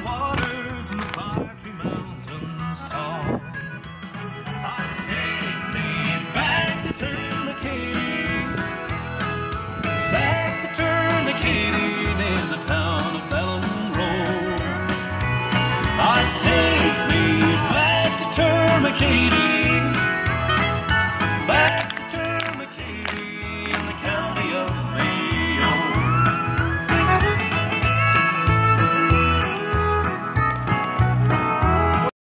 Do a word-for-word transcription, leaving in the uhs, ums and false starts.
waters and the Parky Mountains tall. I'd take me back to Tourniquet, back to Tourniquet in the town of Ballinrobe. I'd take me back to Tourniquet.